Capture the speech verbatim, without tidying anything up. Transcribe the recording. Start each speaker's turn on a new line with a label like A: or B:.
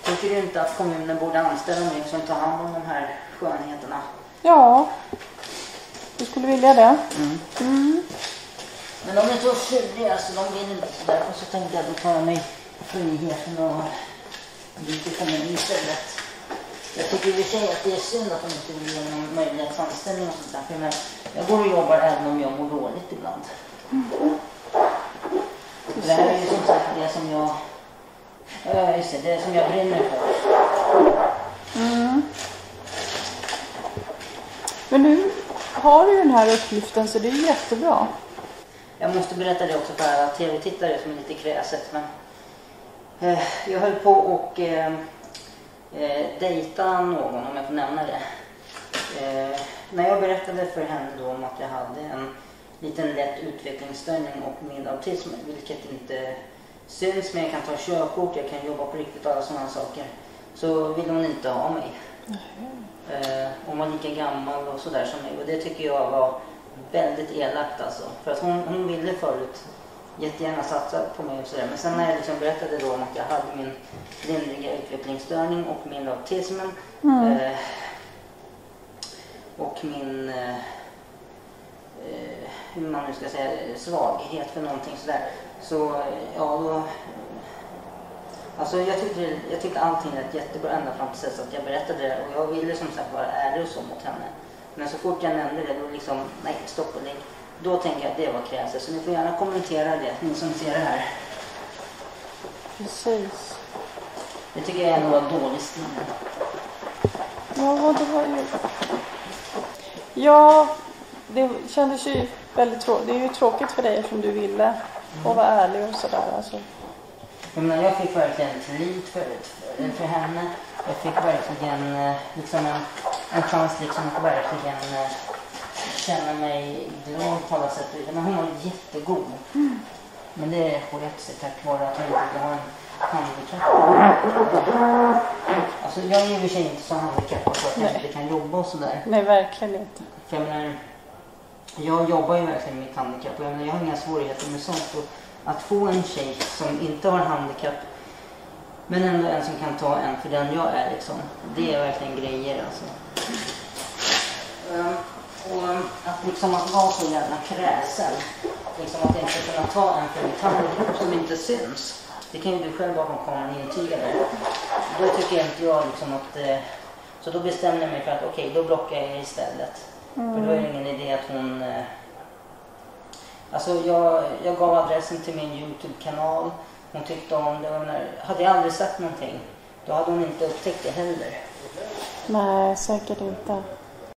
A: Tycker du inte att kommunen borde anställa mig som tar hand om de här skönheterna?
B: Ja, du skulle vilja det.
A: Mm.
B: Mm.
A: Men de är så tjuriga så de vill inte. Därför så tänkte jag att då tar jag mig friheten och byter kommun istället. Jag tycker i och för sig att det är synd att de inte vill ge någon möjlighetsanställning och sånt där. Men jag går och jobbar även om jag mår dåligt ibland.
B: Mm.
A: Det här är ju som sagt det som jag... Ja, just det, det som jag brinner för.
B: Mm. Men nu har du den här uppgiften så det är jättebra.
A: Jag måste berätta det också för alla tv-tittare som är lite kräset. Men, eh, jag höll på och eh, eh, dejta någon, om jag får nämna det. Eh, när jag berättade för henne då om att jag hade en liten lätt utvecklingsstörning och min autism, vilket inte syns, men jag kan ta körkort, jag kan jobba på riktigt och alla sådana saker. Så ville hon inte ha mig. Mm. Eh, hon var lika gammal och sådär som mig, och det tycker jag var väldigt elakt alltså. För att hon, hon ville förut jättegärna satsa på mig och sådär. Men sen när jag liksom berättade då om att jag hade min lindriga utvecklingsstörning och min autism mm. eh, och min eh, hur man nu ska säga svaghet för någonting sådär. Så ja då alltså jag tyckte, jag tyckte allting lät jättebra ända fram till dess att jag berättade det, och jag ville som sagt vara ärlig och så mot henne. Men så fort jag nämnde det, då liksom, nej, stopp och lägg. Då tänker jag att det var kräset. Så ni får gärna kommentera det, ni som ser det här.
B: Precis.
A: Det tycker jag är nog dålig stil.
B: Ja, det var ju... Ja, det kändes ju väldigt tråkigt. Det är ju tråkigt för dig eftersom du ville mm. och vara ärlig och sådär. Alltså.
A: Jag, menar, jag fick verkligen tillit för, för, för henne. Jag fick verkligen liksom en, en chans liksom att verkligen känna mig glad på alla sätt. Men hon var jättegod. Mm. Men det är skett sig tack vare att hon inte har en handikapp. Alltså jag är ju i och för sig inte så handikappad så att jag inte kan jobba och sådär.
B: Nej, verkligen inte.
A: För jag menar, jag jobbar ju verkligen med mitt handikapp och jag, menar, jag har inga svårigheter med sånt. Och att få en tjej som inte har handikapp men ändå en som kan ta en för den jag är liksom. Det är verkligen grejer alltså. Um, och att liksom att vara så jävla kräsen. Liksom att inte kunna ta en för mitt handikapp som inte syns. Det kan ju du själv bakom kameran intyga det. Då tycker jag inte jag liksom att... Eh, så då bestämde jag mig för att okej, okay, då blockar jag istället. Mm. För då är det ingen idé att hon... Eh, alltså jag, jag gav adressen till min YouTube-kanal. Hon tyckte om det. När, hade jag aldrig sagt någonting, då hade hon inte upptäckt det heller.
B: Nej, säkert inte.